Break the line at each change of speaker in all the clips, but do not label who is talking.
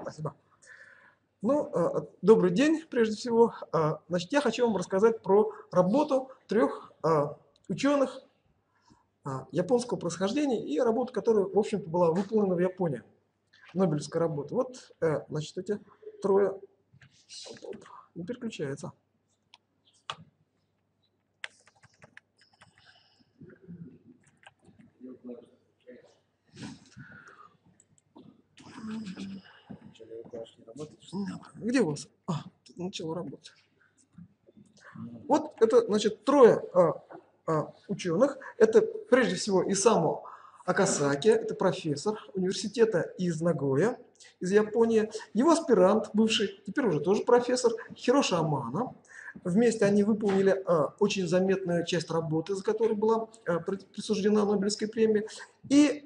Спасибо. Ну, добрый день, прежде всего. Значит, я хочу вам рассказать про работу трех ученых японского происхождения и работу, которая, в общем-то, была выполнена в Японии. Нобелевская работа. Вот, значит, эти трое... Не переключается. Где у вас? Тут начало работать. Вот это, значит, трое ученых. Это, прежде всего, Исамо Акасаки, это профессор университета из Нагоя, из Японии. Его аспирант, бывший, теперь уже тоже профессор, Хироши Амано. Вместе они выполнили очень заметную часть работы, за которой была присуждена Нобелевская премия. И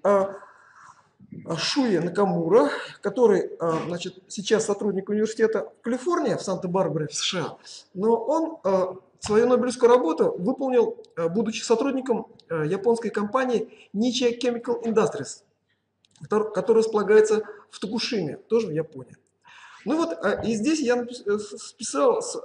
Шуя Накамура, который, значит, сейчас сотрудник университета в Калифорнии, в Санта-Барбаре, в США, но он свою Нобелевскую работу выполнил, будучи сотрудником японской компании Nichia Chemical Industries, которая располагается в Токушиме, тоже в Японии. Ну вот, и здесь я списал с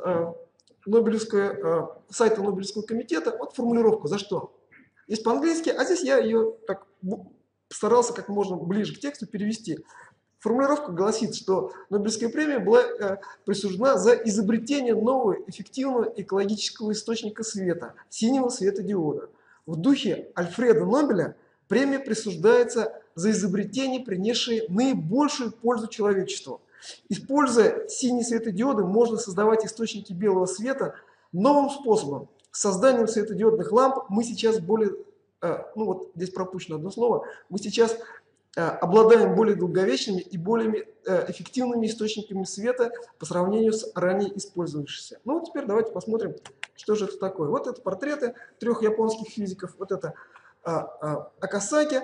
сайта Нобелевского комитета вот формулировку, за что. Есть по-английски, а здесь я ее так постарался как можно ближе к тексту перевести. Формулировка гласит, что Нобелевская премия была присуждена за изобретение нового эффективного экологического источника света, синего светодиода. В духе Альфреда Нобеля премия присуждается за изобретение, принесшее наибольшую пользу человечеству. Используя синие светодиоды, можно создавать источники белого света новым способом. С созданием светодиодных ламп мы сейчас ну вот здесь пропущено одно слово, мы сейчас обладаем более долговечными и более эффективными источниками света по сравнению с ранее использовавшимися. Ну вот теперь давайте посмотрим, что же это такое. Вот это портреты трех японских физиков. Вот это Акасаки.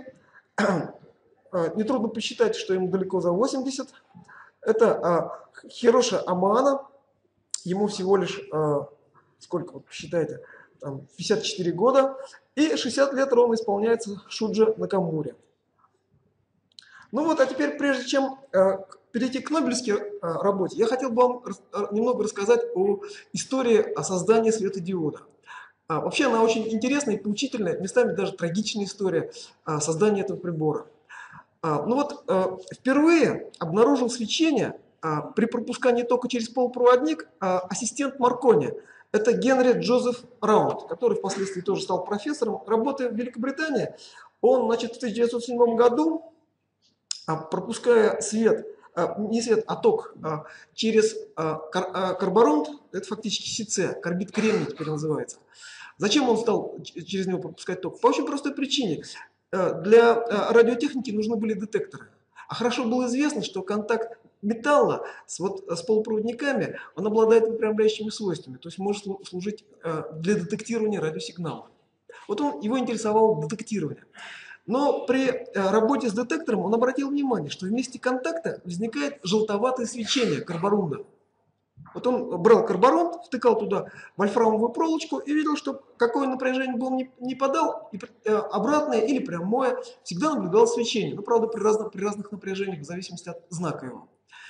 Нетрудно посчитать, что ему далеко за 80. Это Хироши Амано. Ему всего лишь, сколько, вот посчитайте, там 54 года. И 60 лет ровно исполняется Шуджи Накамуре. Ну вот, а теперь, прежде чем перейти к Нобелевской работе, я хотел бы вам немного рассказать о истории о создании светодиода. Вообще она очень интересная и поучительная, местами даже трагичная история создания этого прибора. Ну вот, впервые обнаружил свечение при пропускании тока через полупроводник ассистент Маркони. Это Генри Джозеф Раунд, который впоследствии тоже стал профессором, работая в Великобритании. Он, значит, в 1907 году, пропуская свет, не свет, а ток через карборунд, это фактически СиC, карбид кремния теперь называется. Зачем он стал через него пропускать ток? По очень простой причине. Для радиотехники нужны были детекторы. А хорошо было известно, что контакт металла с полупроводниками, он обладает выпрямляющими свойствами, то есть может служить для детектирования радиосигналов. Вот его интересовало детектирование. Но при работе с детектором он обратил внимание, что в месте контакта возникает желтоватое свечение карборунда. Вот он брал карборунд, втыкал туда вольфрамовую проволочку и видел, что какое напряжение бы он ни подал, обратное или прямое, всегда наблюдалось свечение. Но, правда, при разных напряжениях, в зависимости от знака его.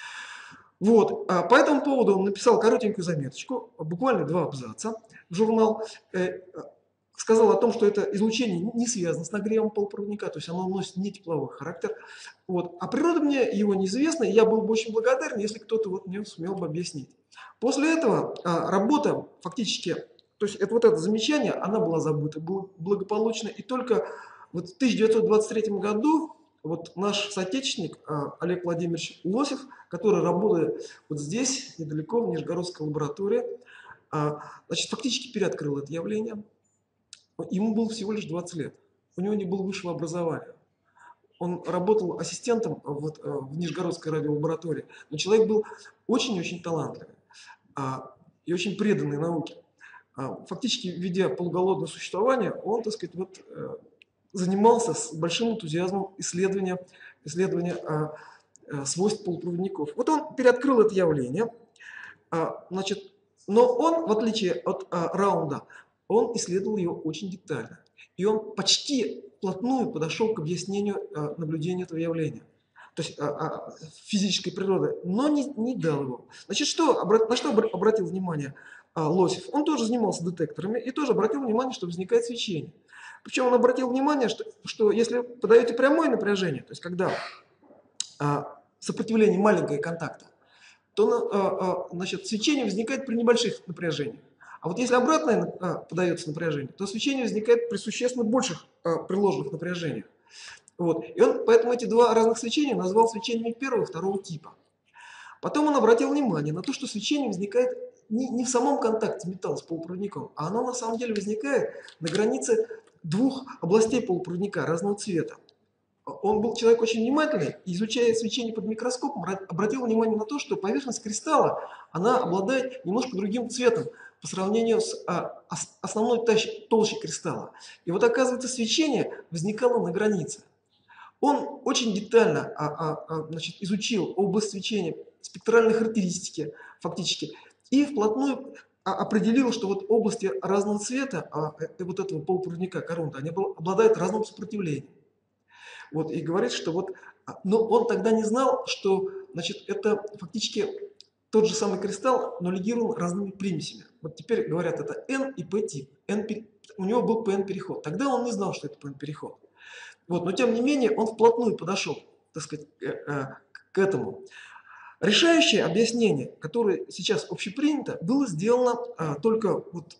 Вот. По этому поводу он написал коротенькую заметочку, буквально 2 абзаца в журнал. Сказал о том, что это излучение не связано с нагревом полупроводника, то есть оно носит не тепловой характер. Вот. А природа мне его неизвестна, и я был бы очень благодарен, если кто-то вот мне сумел бы объяснить. После этого работа фактически, то есть вот это замечание, она была забыта благополучно, и только вот в 1923 году вот наш соотечественник Олег Владимирович Лосев, который работает вот здесь, недалеко, в Нижегородской лаборатории, значит, фактически переоткрыл это явление. Ему было всего лишь 20 лет. У него не было высшего образования. Он работал ассистентом в Нижегородской радиолаборатории. Но человек был очень-очень талантливый и очень преданный науке. Фактически, ведя полуголодное существование, он, так сказать, занимался с большим энтузиазмом исследования свойств полупроводников. Вот он переоткрыл это явление. Значит, но он, в отличие от Раунда, он исследовал ее очень детально. И он почти вплотную подошел к объяснению наблюдения этого явления. то есть физической природы, но не дал его. Значит, на что обратил внимание Лосев? Он тоже занимался детекторами и тоже обратил внимание, что возникает свечение. Причем он обратил внимание, что если подаете прямое напряжение, то есть когда сопротивление маленькое контакта, то значит, свечение возникает при небольших напряжениях. А вот если обратное подается напряжение, то свечение возникает при существенно больших приложенных напряжениях. Вот. И он поэтому эти два разных свечения назвал свечениями первого и второго типа. Потом он обратил внимание на то, что свечение возникает не в самом контакте металла с полупроводником, а оно на самом деле возникает на границе двух областей полупроводника разного цвета. Он был человек очень внимательный, и, изучая свечение под микроскопом, обратил внимание на то, что поверхность кристалла, она обладает немножко другим цветом по сравнению с основной толщей кристалла. И вот оказывается, свечение возникало на границе. Он очень детально значит, изучил область свечения, спектральные характеристики фактически, и вплотную определил, что вот области разного цвета вот этого полупроводника коронта, они обладают разным сопротивлением. Вот, и говорит, что вот, но он тогда не знал, что, значит, это фактически тот же самый кристалл, но легирован разными примесями. Вот теперь говорят, это N и P тип. У него был PN переход. Тогда он не знал, что это PN переход. Вот, но тем не менее он вплотную подошел, так сказать, к этому. Решающее объяснение, которое сейчас общепринято, было сделано только вот,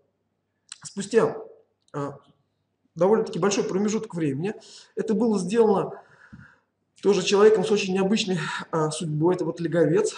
спустя довольно-таки большой промежуток времени. Это было сделано тоже человеком с очень необычной судьбой. Это вот Леговец,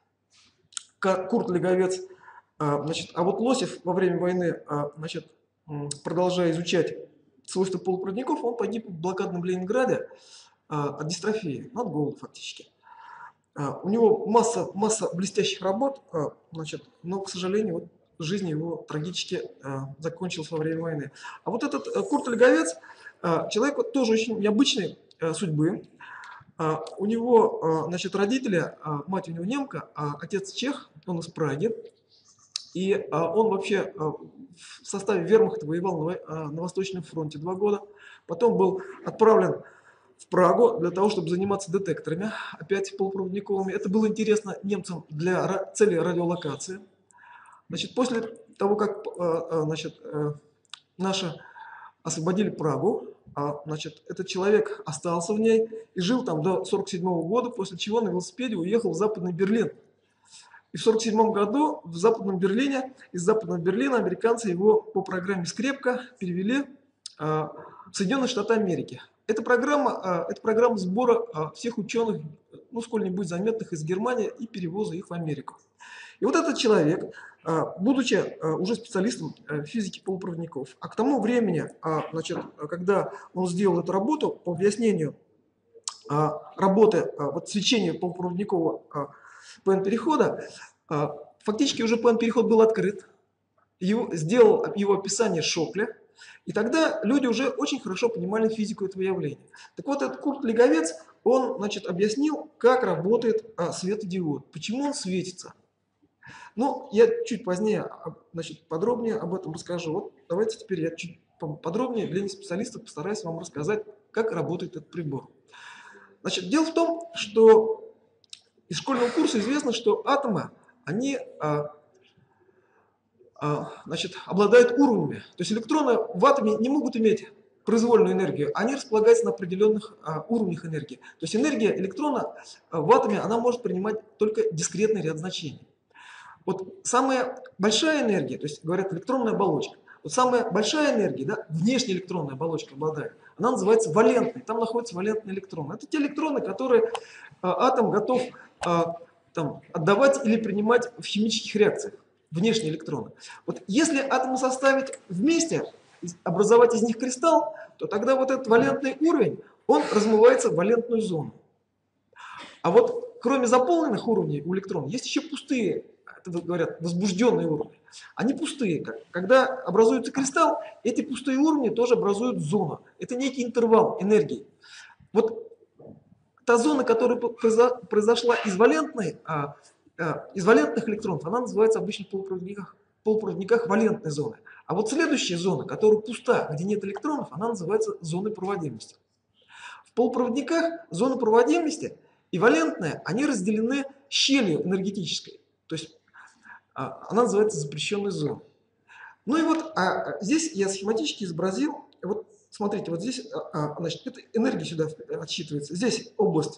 Курт Леговец. Значит, а вот Лосев во время войны, значит, продолжая изучать свойства полупроводников, он погиб в блокадном Ленинграде от дистрофии, от голода фактически. У него масса блестящих работ, значит, но, к сожалению, вот жизнь его трагически закончилась во время войны. А вот этот Курт Леговец, человек вот тоже очень необычной судьбы. У него, значит, родители, мать у него немка, а отец чех, он из Праги. И он вообще в составе вермахта воевал на Восточном фронте 2 года. Потом был отправлен в Прагу для того, чтобы заниматься детекторами, опять полупроводниковыми. Это было интересно немцам для цели радиолокации. Значит, после того, как значит, наши освободили Прагу, значит, этот человек остался в ней и жил там до 1947 года, после чего на велосипеде уехал в Западный Берлин. И в 1947 году в Западном Берлине, из Западного Берлина американцы его по программе «Скрепка» перевели в Соединенные Штаты Америки. Это программа сбора всех ученых, ну, сколь-нибудь заметных из Германии, и перевоза их в Америку. И вот этот человек, будучи уже специалистом физики полупроводников, а к тому времени, значит, когда он сделал эту работу по объяснению работы вот, свечения полупроводникового PN-перехода, фактически уже PN-переход был открыт, сделал его описание Шокля, и тогда люди уже очень хорошо понимали физику этого явления. Так вот, этот Курт Леговец, он, значит, объяснил, как работает светодиод, почему он светится. Ну, я чуть позднее, значит, подробнее об этом расскажу. Вот давайте теперь я чуть подробнее для неспециалистов постараюсь вам рассказать, как работает этот прибор. Значит, дело в том, что из школьного курса известно, что атомы, они значит, обладают уровнями. То есть электроны в атоме не могут иметь произвольную энергию, они располагаются на определенных уровнях энергии. То есть энергия электрона в атоме, она может принимать только дискретный ряд значений. Вот самая большая энергия, то есть говорят электронная оболочка, вот самая большая энергия, да, внешняя электронная оболочка обладает, она называется валентной, там находятся валентные электроны. Это те электроны, которые атом готов там, отдавать или принимать в химических реакциях, внешние электроны. Вот если атомы составить вместе, образовать из них кристалл, то тогда вот этот валентный уровень, он размывается в валентную зону. А вот кроме заполненных уровней у электронов, есть еще пустые, это говорят, возбужденные уровни. Они пустые. Когда образуется кристалл, эти пустые уровни тоже образуют зону. Это некий интервал энергии. Вот та зона, которая произошла из валентных электронов, она называется обычно в полупроводниках валентной зоны. А вот следующая зона, которая пуста, где нет электронов, она называется зоной проводимости. полупроводниках зона проводимости и валентная, они разделены щелью энергетической. То есть она называется запрещенной зоной. Ну и вот здесь я схематически изобразил, вот смотрите, вот здесь значит, эта энергия сюда отсчитывается. Здесь область,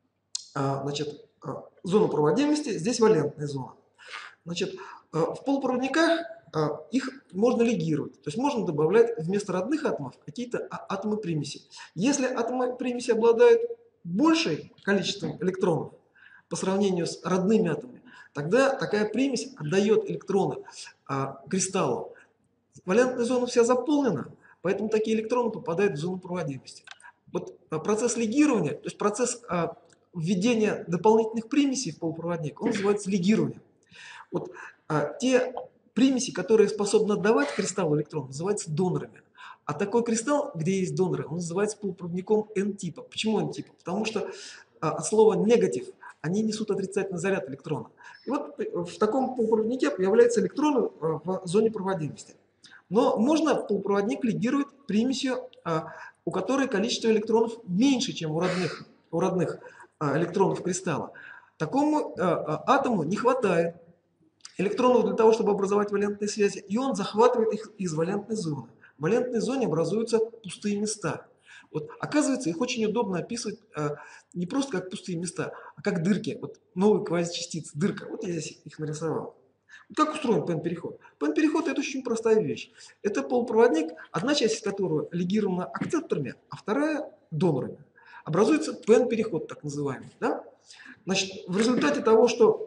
значит, зона проводимости, здесь валентная зона. Значит, в полупроводниках их можно лигировать, то есть можно добавлять вместо родных атомов какие-то атомы примеси. Если атомы примеси обладают большим количеством электронов по сравнению с родными атомами, тогда такая примесь отдает электроны кристаллу. Валентная зона вся заполнена, поэтому такие электроны попадают в зону проводимости. Вот процесс лигирования, то есть процесс введения дополнительных примесей в полупроводник, он называется лигированием. Вот те примеси, которые способны отдавать кристаллу электрон, называются донорами. А такой кристалл, где есть доноры, он называется полупроводником N-типа. Почему N-типа? Потому что от слова негатив они несут отрицательный заряд электрона. И вот в таком полупроводнике появляются электроны в зоне проводимости. Но можно полупроводник лигировать примесью, у которой количество электронов меньше, чем у родных электронов кристалла. Такому атому не хватает электронов для того, чтобы образовать валентные связи, и он захватывает их из валентной зоны. В валентной зоне образуются пустые места. Вот, оказывается, их очень удобно описывать не просто как пустые места, а как дырки. Вот новые квазичастицы, дырка. Вот я здесь их нарисовал. Вот как устроен ПН-переход? ПН-переход – это очень простая вещь. Это полупроводник, одна часть которого лигирована акцепторами, а вторая – донорами. Образуется ПН-переход, так называемый. Да? Значит, в результате того, что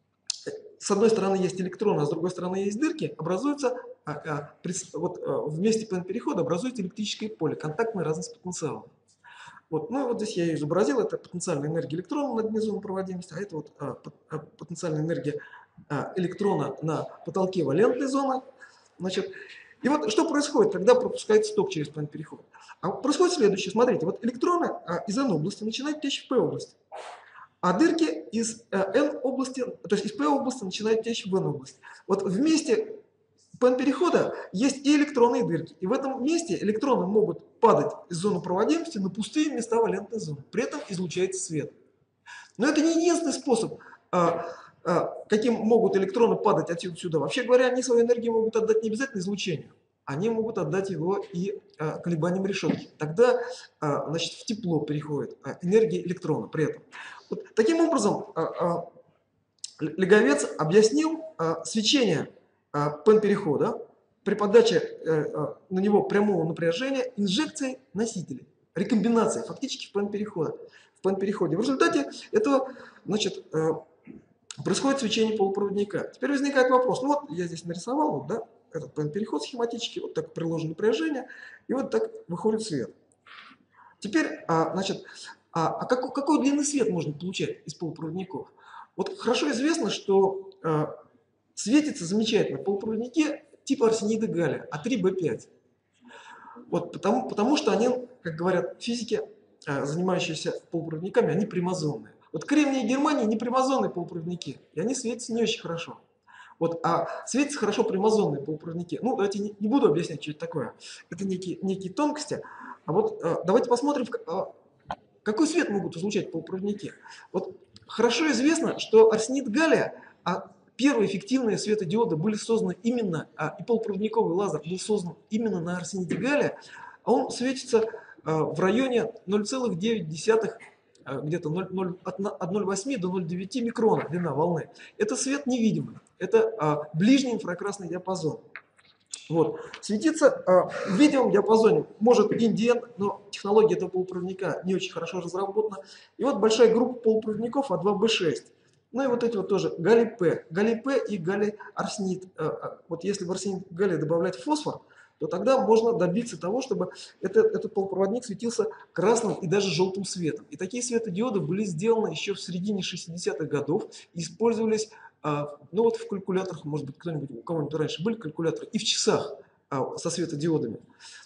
с одной стороны есть электроны, а с другой стороны есть дырки, образуется, вот в месте ПН-перехода образуется электрическое поле, контактная разность потенциала. Вот, ну вот здесь я ее изобразил, это потенциальная энергия электрона на дне зоны проводимости, а это вот потенциальная энергия электрона на потолке валентной зоны. Значит, и вот что происходит, когда пропускается ток через ПН-переход? Происходит следующее, смотрите, вот электроны из N-области начинают течь в P-область. А дырки из N-области, то есть из P-области начинают течь в N-область. Вот в месте ПН-перехода есть и электроны, и дырки. И в этом месте электроны могут падать из зоны проводимости на пустые места валентной зоны. При этом излучается свет. Но это не единственный способ, каким могут электроны падать отсюда сюда. Вообще говоря, они свою энергию могут отдать не обязательно излучению. Они могут отдать его и колебаниям решетки. Тогда значит, в тепло переходит энергия электрона при этом. Вот, таким образом, Лиговец объяснил свечение ПН-перехода при подаче на него прямого напряжения инжекцией носителей, рекомбинацией фактически в ПН-переходе. В результате этого, значит, происходит свечение полупроводника. Теперь возникает вопрос, ну вот я здесь нарисовал, вот, да, этот ПН-переход схематически, вот так приложено напряжение, и вот так выходит свет. Теперь, значит, какой длины свет можно получать из полупроводников? Вот хорошо известно, что светится замечательно полупроводники типа арсенида галлия А3Б5. Вот потому что они, как говорят физики, занимающиеся полупроводниками, они примазонные. Вот кремний и германий не примазонные полупроводники, и они светятся не очень хорошо. Вот, а светятся хорошо примазонные полупроводники. Ну, давайте не буду объяснять, что это такое. Это некие тонкости. А вот давайте посмотрим, какой свет могут излучать полупроводники. Вот хорошо известно, что арсенид галлия, первые эффективные светодиоды были созданы именно, и полупроводниковый лазер был создан именно на арсениде галлия, а он светится в районе 0,9, где-то от 0,8 до 0,9 микрона длина волны. Это свет невидимый, это ближний инфракрасный диапазон. Вот. Светиться в видимом диапазоне может индиен, но технология этого полупроводника не очень хорошо разработана. И вот большая группа полупроводников А2Б6. Ну и вот эти вот тоже галлий-П. Галлий-П и галлий-арсенид. Вот если в арсенид галлия добавлять фосфор, то тогда можно добиться того, чтобы этот полупроводник светился красным и даже желтым светом. И такие светодиоды были сделаны еще в середине 60-х годов и использовались, ну вот в калькуляторах, может быть, у кого-нибудь раньше были калькуляторы, и в часах со светодиодами.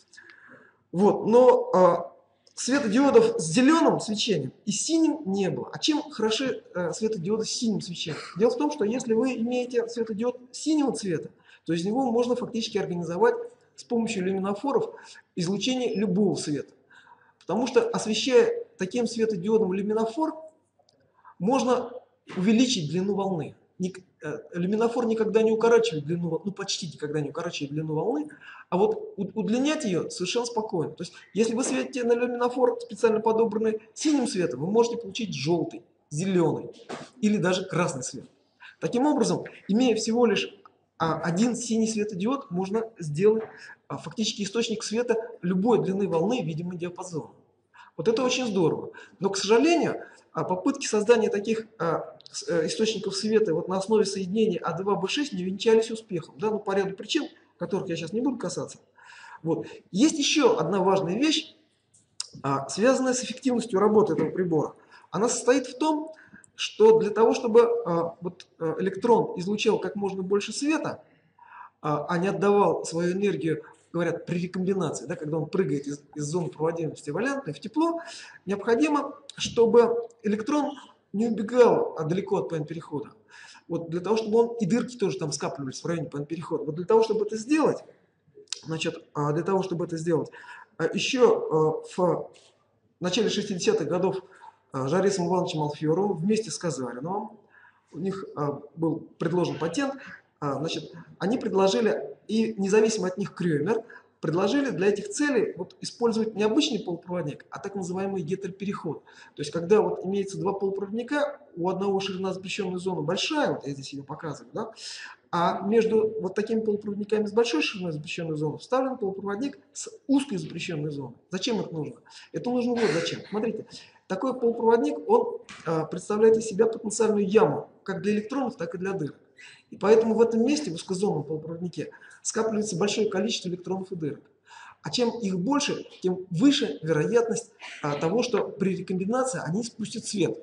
Вот, но светодиодов с зеленым свечением и синим не было. А чем хороши светодиоды с синим свечением? Дело в том, что если вы имеете светодиод синего цвета, то из него можно фактически организовать с помощью люминофоров излучение любого света. Потому что, освещая таким светодиодом люминофор, можно увеличить длину волны. Люминофор никогда не укорачивает длину волны, ну почти никогда не укорачивает длину волны, а вот удлинять ее совершенно спокойно. То есть, если вы светите на люминофор, специально подобранный синим светом, вы можете получить желтый, зеленый или даже красный свет. Таким образом, имея всего лишь один синий светодиод, можно сделать фактически источник света любой длины волны видимого диапазона. Вот это очень здорово. Но, к сожалению, попытки создания таких источников света вот на основе соединения А2Б6 не венчались успехом. Да, ну, по ряду причин, которых я сейчас не буду касаться. Вот. Есть еще одна важная вещь, связанная с эффективностью работы этого прибора. Она состоит в том, что для того, чтобы электрон излучал как можно больше света, а не отдавал свою энергию, говорят, при рекомбинации, да, когда он прыгает из зоны проводимости валентной в тепло, необходимо, чтобы электрон не убегал далеко от ПН-перехода. Вот для того, чтобы он, и дырки тоже там скапливались в районе ПН-перехода. Вот для того, чтобы это сделать, еще в начале 60-х годов Жарисом Ивановичем Алферовым вместе с Казариновым, у них был предложен патент, они предложили, и независимо от них Крёмер, предложили для этих целей использовать не обычный полупроводник, а так называемый гетерпереход. То есть, когда имеется два полупроводника, у одного ширина запрещенной зоны большая, вот я здесь ее показываю, да, а между такими полупроводниками с большой шириной запрещенной зоны вставлен полупроводник с узкой запрещенной зоной. Зачем это нужно? Это нужно вот зачем. Смотрите, такой полупроводник, он представляет из себя потенциальную яму, как для электронов, так и для дырок. И поэтому в этом месте, в узкозонном полупроводнике, скапливается большое количество электронов и дырок. А чем их больше, тем выше вероятность того, что при рекомбинации они спустят свет.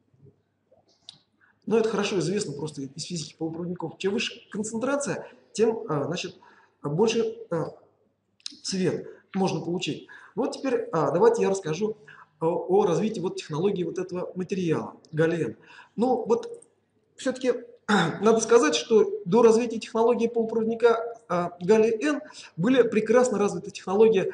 Но это хорошо известно просто из физики полупроводников. Чем выше концентрация, тем больше свет можно получить. Вот теперь давайте я расскажу о развитии технологии этого материала, галлиен. Ну вот все-таки надо сказать, что до развития технологии полупроводника галлий-Н были прекрасно развиты технологии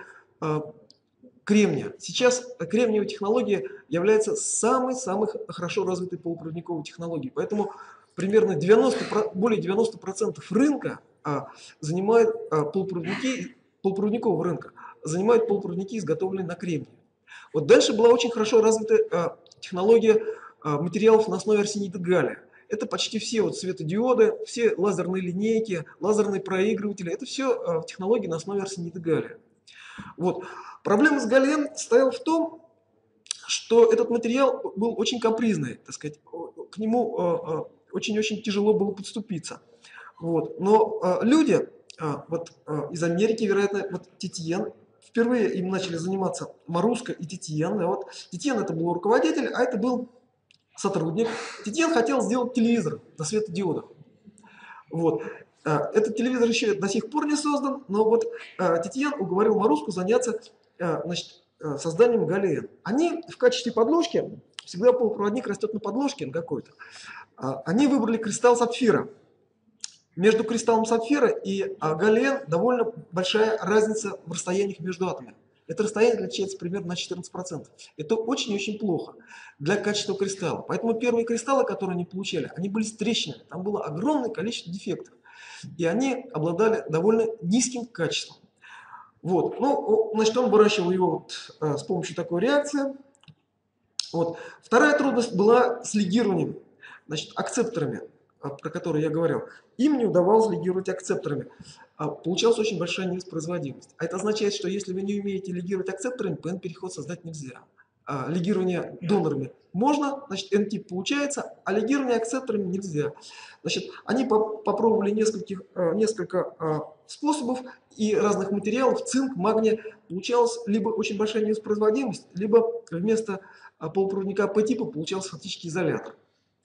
кремния. Сейчас кремниевая технология является самой хорошо развитой полупроводниковой технологией. Поэтому примерно более 90% рынка занимает полупроводникового рынка, занимают полупроводники, изготовленные на кремнии. Вот дальше была очень хорошо развита технология материалов на основе арсенида галлия. Это почти все светодиоды, все лазерные линейки, лазерные проигрыватели. Это все технологии на основе арсенида галлия. Вот. Проблема с галлием состояла в том, что этот материал был очень капризный, так сказать, к нему очень-очень тяжело было подступиться. Вот. Но люди из Америки, вероятно, Титьен, впервые им начали заниматься Маруско и Титьен. Титьен это был руководитель, а это был сотрудник. Титьен хотел сделать телевизор на светодиодах. Вот. Этот телевизор еще до сих пор не создан, но Титьен уговорил Маруску заняться созданием галлия. Они в качестве подложки, всегда полупроводник растет на подложке на какой-то, они выбрали кристалл сапфира. Между кристаллом сапфира и галлием довольно большая разница в расстояниях между атомами. Это расстояние отличается примерно на 14%. Это очень-очень плохо для качества кристалла. Поэтому первые кристаллы, которые они получали, они были с трещинами. Там было огромное количество дефектов. И они обладали довольно низким качеством. Вот. Ну, он выращивал его с помощью такой реакции. Вот. Вторая трудность была с лигированием, акцепторами, про которые я говорил. Им не удавалось лигировать акцепторами. Получалась очень большая невоспроизводимость. А это означает, что если вы не умеете лигировать акцепторами, ПН-переход создать нельзя. Лигирование донорами можно, N-тип получается, а лигирование акцепторами нельзя. Они попробовали несколько способов и разных материалов, цинк, магний. Получалась либо очень большая невоспроизводимость, либо вместо полупроводника P-типа получался фактически изолятор.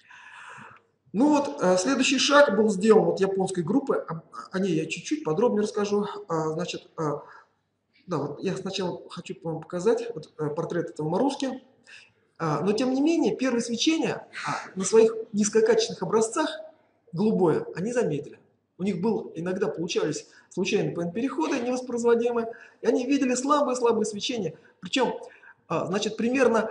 Ну вот, следующий шаг был сделан японской группой, о ней я чуть-чуть подробнее расскажу. Я сначала хочу вам показать портрет этого Маруски. Но тем не менее, первые свечения на своих низкокачественных образцах, голубое, они заметили. У них иногда получались случайные ПН-переходы невоспроизводимые, и они видели слабые свечения. Причем значит, примерно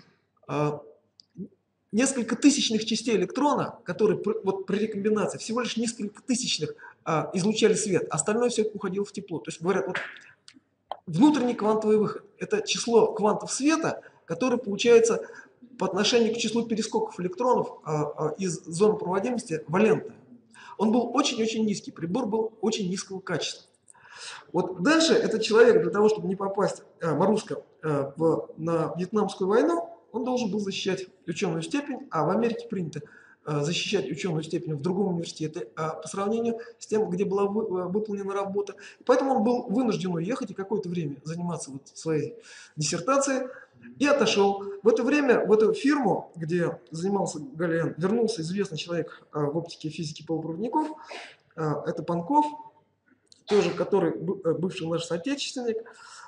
несколько тысячных частей электрона, которые вот при рекомбинации всего лишь несколько тысячных излучали свет, остальное все уходило в тепло. То есть говорят, вот внутренний квантовый выход – это число квантов света, которое получается по отношению к числу перескоков электронов из зоны проводимости валентное. Он был очень-очень низкий, прибор был очень низкого качества. Вот дальше этот человек для того, чтобы не попасть, Маруско, на Вьетнамскую войну, он должен был защищать ученую степень, а в Америке принято защищать ученую степень в другом университете по сравнению с тем, где была выполнена работа. Поэтому он был вынужден уехать и какое-то время заниматься вот своей диссертацией и отошел. В это время в эту фирму, где занимался Галлиан, вернулся известный человек в оптике и физике полупроводников, это Панков, тоже который бывший наш соотечественник.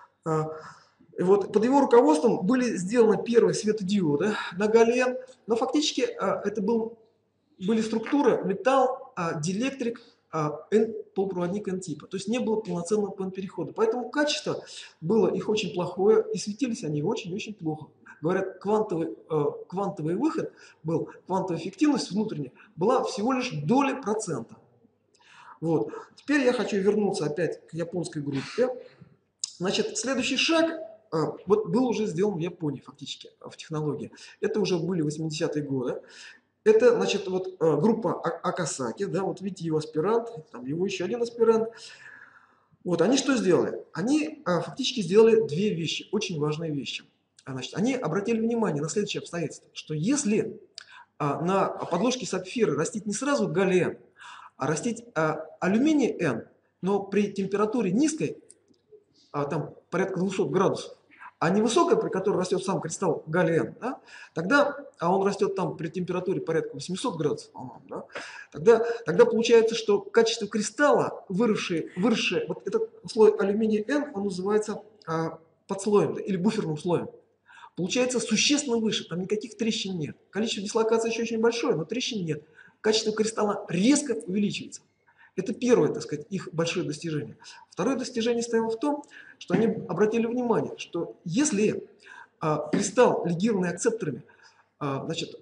И вот под его руководством были сделаны первые светодиоды на Галлиан, но фактически это были структуры металл, диэлектрик, полупроводник N-типа. То есть не было полноценного PN-перехода. Поэтому качество было их очень плохое, и светились они очень-очень плохо. Говорят, квантовый выход был, квантовая эффективность внутренняя была всего лишь доля процента. Вот. Теперь я хочу вернуться опять к японской группе. Значит, следующий шаг вот был уже сделан в Японии фактически, в технологии. Это уже были 80-е годы. Это, значит, вот группа Акасаки, да, вот видите, его аспирант, там его еще один аспирант. Вот они что сделали? Они фактически сделали две вещи, очень важные вещи. Значит, они обратили внимание на следующее обстоятельство, что если на подложке сапфира растить не сразу галлиан, а растить алюминий N, но при температуре низкой, там порядка 200 градусов, а не высокая, при которой растет сам кристалл галлиан, да, тогда, а он растет там при температуре порядка 800 градусов, да, тогда получается, что качество кристалла, выросшее, вот этот слой алюминия N, он называется подслоем, да, или буферным слоем. Получается существенно выше, там никаких трещин нет. Количество дислокаций еще очень большое, но трещин нет. Качество кристалла резко увеличивается. Это первое, так сказать, их большое достижение. Второе достижение стояло в том, что они обратили внимание, что если кристалл, легированный акцепторами, значит,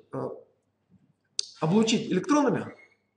облучить электронами,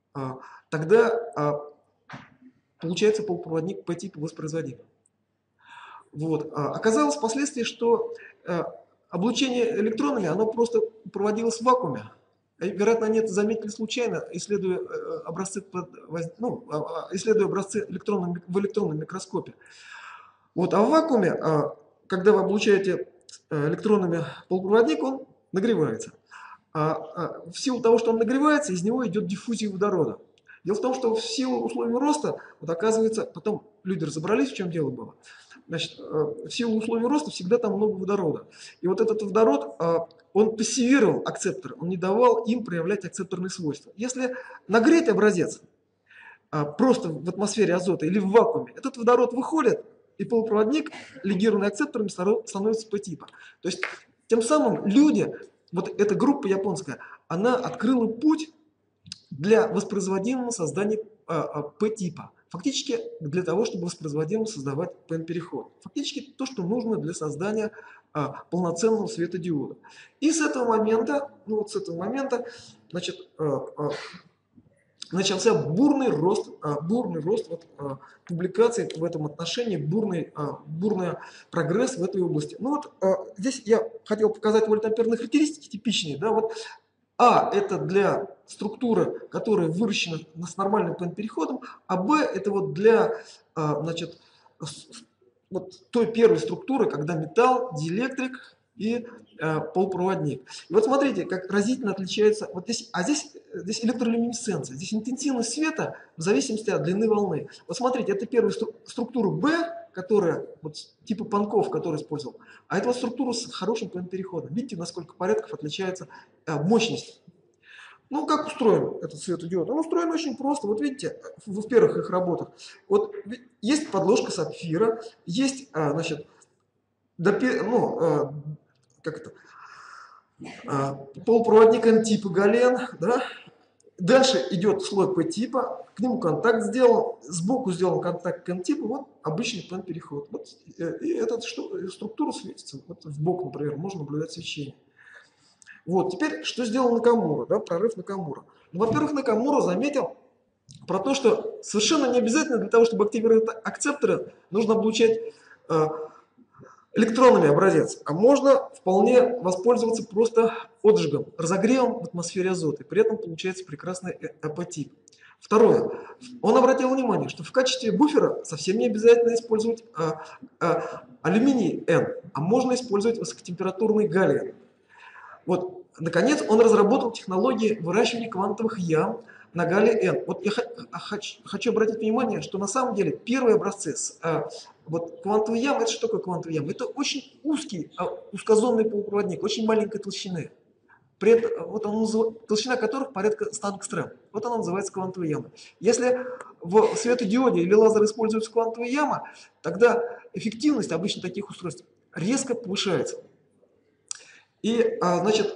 тогда получается полупроводник по типу воспроизводим. Вот. Оказалось впоследствии, что облучение электронами, оно просто проводилось в вакууме. Вероятно, они это заметили случайно, исследуя образцы в электронном микроскопе. Вот, а в вакууме, когда вы облучаете электронами полупроводник, он нагревается. В силу того, что он нагревается, из него идет диффузия водорода. Дело в том, что в силу условий роста, вот оказывается, потом люди разобрались, в чем дело было. Значит, в силу условий роста всегда там много водорода. И вот этот водород, он пассивировал акцепторы, он не давал им проявлять акцепторные свойства. Если нагреть образец просто в атмосфере азота или в вакууме, этот водород выходит, и полупроводник, легированный акцепторами, становится P-типа. То есть, тем самым люди, вот эта группа японская, она открыла путь для воспроизводимого создания P-типа. Фактически для того, чтобы воспроизводимо создавать PN-переход. Фактически то, что нужно для создания полноценного светодиода. И с этого момента, значит, начался бурный рост вот, публикаций в этом отношении, бурный прогресс в этой области. Ну вот здесь я хотел показать вольтамперные характеристики типичные. Да, вот это для структуры, которая выращена с нормальным PN-переходом, а Б это вот для значит, вот той первой структуры, когда металл, диэлектрик и полупроводник. И вот смотрите, как разительно отличается. Вот здесь, здесь электролюминесценция, здесь интенсивность света в зависимости от длины волны. Вот смотрите, это первая структура Б, которая вот типа Панков, который использовал. А это вот структура с хорошим PN-переходом. Видите, насколько порядков отличается мощность. Ну, как устроен этот светодиод? Он устроен очень просто. Вот видите, в первых их работах. Вот есть подложка сапфира, есть, значит, полупроводник N-типа гален, да? Дальше идет слой P-типа, к нему контакт сделан, сбоку сделан контакт к N-типу, вот обычный PN-переход. Вот, и эта структура светится. Вот в бок, например, можно наблюдать свечение. Вот, теперь, что сделал Накамура, да, прорыв Накамура. Ну, во-первых, Накамура заметил про то, что совершенно не обязательно для того, чтобы активировать акцепторы, нужно облучать электронами образец, а можно вполне воспользоваться просто отжигом, разогревом в атмосфере азота, и при этом получается прекрасный АП-тип. Второе. Он обратил внимание, что в качестве буфера совсем не обязательно использовать алюминий N, а можно использовать высокотемпературный галлий. Вот, наконец, он разработал технологии выращивания квантовых ям на галлии-N. Вот я хочу обратить внимание, что на самом деле первый образцы, вот квантовые ямы, это что такое квантовые ямы? Это очень узкий, узкозонный полупроводник, очень маленькой толщины. При этом, вот толщина которых порядка 100 ангстрем. Вот она называется квантовая яма. Если в светодиоде или лазер используется квантовая яма, тогда эффективность обычно таких устройств резко повышается. И, значит,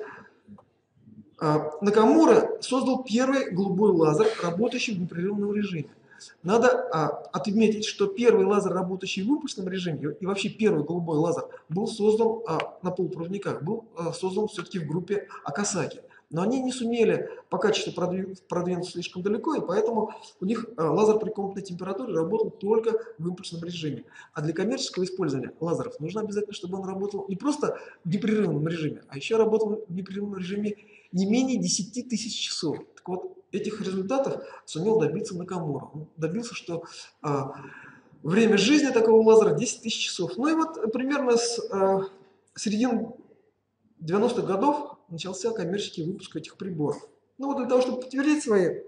Накамура создал первый голубой лазер, работающий в непрерывном режиме. Надо отметить, что первый лазер, работающий в импульсном режиме, и вообще первый голубой лазер, был создан на полупроводниках, был создан все-таки в группе Акасаки. Но они не сумели по качеству продвинуться слишком далеко, и поэтому у них лазер при комнатной температуре работал только в импульсном режиме. А для коммерческого использования лазеров нужно обязательно, чтобы он работал не просто в непрерывном режиме, а еще работал в непрерывном режиме не менее 10 тысяч часов. Так вот, этих результатов сумел добиться Накамура. Он добился, что время жизни такого лазера 10 тысяч часов. Ну и вот примерно с середины 90-х годов начался коммерческий выпуск этих приборов. Ну вот для того, чтобы подтвердить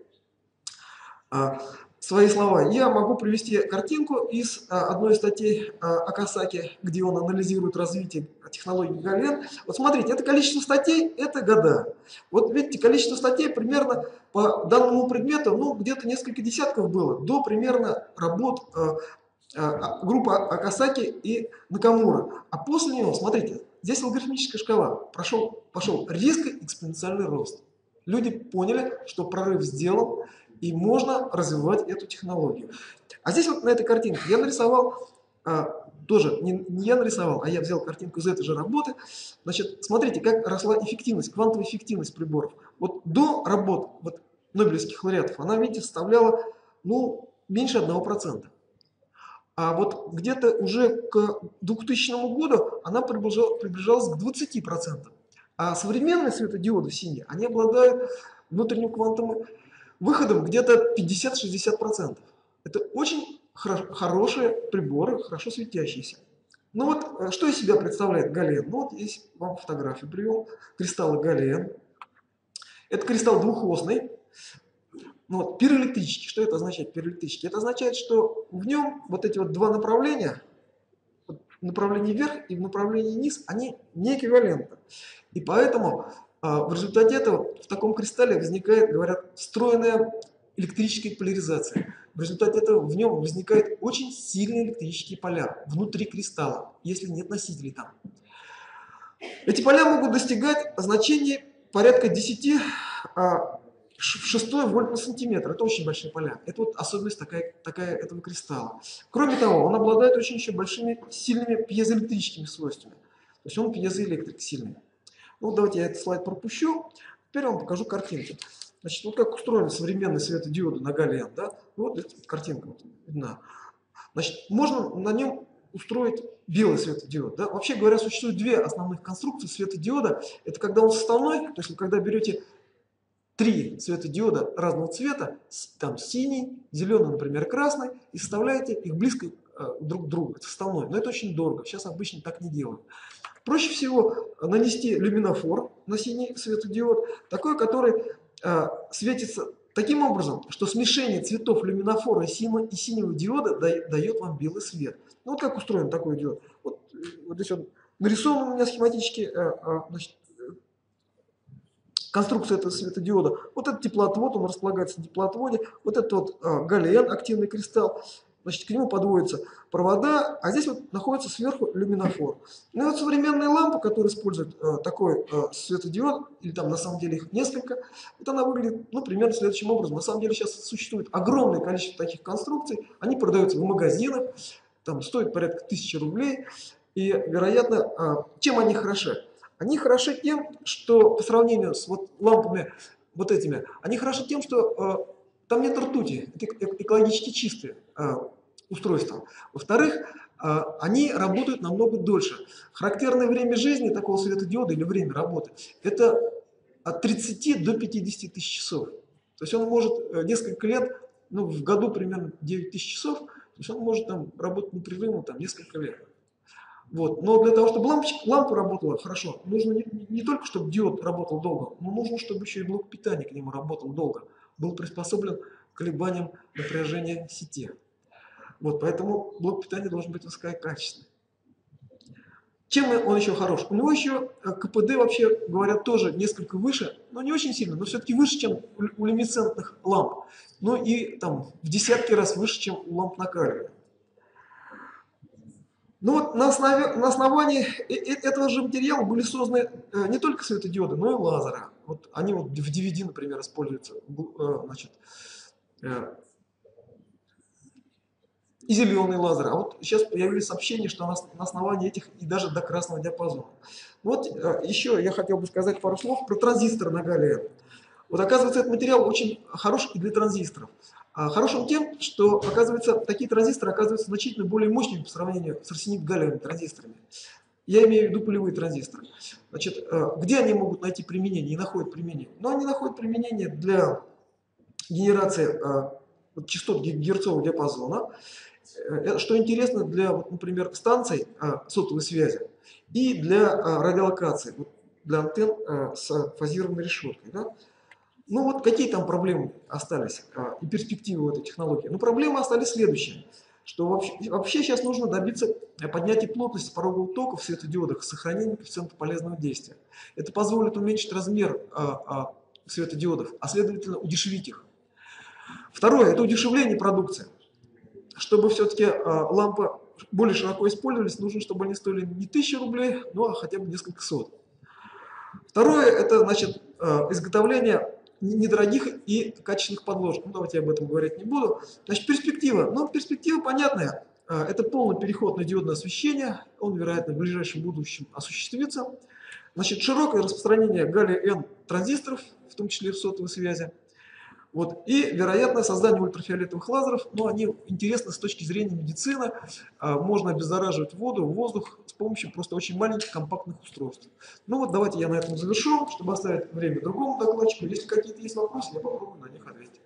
свои слова, я могу привести картинку из одной из статей Акасаки, где он анализирует развитие технологий галлий-N. Вот смотрите, это количество статей, это года. Вот видите, количество статей примерно по данному предмету, ну где-то несколько десятков было, до примерно работ группы Акасаки и Накамура. А после него, смотрите, здесь логарифмическая шкала, пошел резко экспоненциальный рост. Люди поняли, что прорыв сделан, и можно развивать эту технологию. А здесь вот на этой картинке я нарисовал, тоже не я нарисовал, а я взял картинку из этой же работы. Значит, смотрите, как росла эффективность, квантовая эффективность приборов. Вот до работ вот, нобелевских лауреатов она, видите, составляла ну, меньше 1%. А вот где-то уже к 2000 году она приближалась к 20%. А современные светодиоды синие, они обладают внутренним квантовым выходом где-то 50-60%. Это очень хорошие приборы, хорошо светящиеся. Ну вот, что из себя представляет галлий-N? Ну вот здесь вам фотографию привел. Кристаллы галлий-N. Это кристалл двухосный. Ну вот, пироэлектрический. Что это означает, пироэлектрический? Это означает, что в нем вот эти вот два направления, в направлении вверх и в направлении вниз, они не эквивалентны. И поэтому в результате этого в таком кристалле возникает, говорят, встроенная электрическая поляризация. В результате этого в нем возникают очень сильные электрические поля внутри кристалла, если нет носителей там. Эти поля могут достигать значений порядка 10 в 6 вольт на сантиметр. Это очень большие поля. Это вот особенность такая этого кристалла. Кроме того, он обладает очень еще большими сильными пьезоэлектрическими свойствами. То есть он пьезоэлектрик сильный. Ну, давайте я этот слайд пропущу. Теперь я вам покажу картинки. Значит, вот как устроены современные светодиоды на галлий-N. Да? Вот эта картинка вот видна. Значит, можно на нем устроить белый светодиод. Да? Вообще говоря, существует две основных конструкции светодиода. Это когда он составной, то есть когда берете 3 светодиода разного цвета, там синий, зеленый, например, красный, и составляете их близко друг к другу. Это составной. Но это очень дорого. Сейчас обычно так не делают. Проще всего нанести люминофор на синий светодиод, такой, который светится таким образом, что смешение цветов люминофора и синего диода дает вам белый свет. Ну вот как устроен такой диод. Вот здесь он нарисован у меня схематически, значит, конструкция этого светодиода. Вот этот теплоотвод, он располагается на теплоотводе. Вот этот вот галлий-N, активный кристалл. значит, к нему подводятся провода, а здесь вот находится сверху люминофор. Ну и вот современная лампа, которая использует такой светодиод, или там на самом деле их несколько, вот она выглядит, ну, примерно следующим образом. На самом деле сейчас существует огромное количество таких конструкций, они продаются в магазинах, там стоят порядка 1000 рублей, и, вероятно, чем они хороши? Они хороши тем, что по сравнению с вот лампами вот этими, они хороши тем, что там нет ртути, это экологически чистые устройства. Во-вторых, они работают намного дольше. Характерное время жизни такого светодиода или время работы – это от 30 до 50 тысяч часов. То есть он может несколько лет, ну, в году примерно 9 тысяч часов, то есть он может там работать непрерывно там, несколько лет. Вот. Но для того, чтобы лампа работала хорошо, нужно не только, чтобы диод работал долго, но нужно, чтобы еще и блок питания к нему работал долго, был приспособлен к колебаниям напряжения сети. Вот, поэтому блок питания должен быть высококачественный. Чем он еще хорош? У него еще КПД, вообще говорят, тоже несколько выше, но не очень сильно, но все-таки выше, чем у люминесцентных ламп. Ну и там в десятки раз выше, чем у ламп накаливания. Ну вот на основании этого же материала были созданы не только светодиоды, но и лазеры. Вот они вот в DVD, например, используются, значит, и зеленый лазер. А вот сейчас появились сообщения, что на основании этих и даже до красного диапазона. Вот еще я хотел бы сказать пару слов про транзисторы на галлии. Вот оказывается, этот материал очень хорош и для транзисторов. Хорош он тем, что, оказывается, такие транзисторы оказываются значительно более мощными по сравнению с арсенид-галлиевыми транзисторами. Я имею в виду полевые транзисторы. Значит, где они могут найти применение и находят применение? Ну, они находят применение для генерации частот гигагерцового диапазона. Что интересно для, вот, например, станций сотовой связи и для радиолокации, вот, для антенн с фазированной решеткой. Да? Ну вот какие там проблемы остались и перспективы у этой технологии? Ну проблемы остались следующие, что вообще сейчас нужно добиться поднятия плотности порогового тока в светодиодах с сохранением коэффициента полезного действия. Это позволит уменьшить размер светодиодов, а следовательно удешевить их. Второе – это удешевление продукции. Чтобы все-таки лампы более широко использовались, нужно, чтобы они стоили не 1000 рублей, ну а хотя бы несколько сот. Второе – это, значит, изготовление недорогих и качественных подложек. Ну, давайте я об этом говорить не буду. Значит, перспектива. Ну, перспектива понятная. Это полный переход на диодное освещение. Он, вероятно, в ближайшем будущем осуществится. Значит, широкое распространение галлия-Н транзисторов, в том числе в сотовой связи. Вот. И, вероятно, создание ультрафиолетовых лазеров, но они интересны с точки зрения медицины. Можно обеззараживать воду, воздух с помощью просто очень маленьких компактных устройств. Ну вот давайте я на этом завершу, чтобы оставить время другому докладчику. Если какие-то есть вопросы, я попробую на них ответить.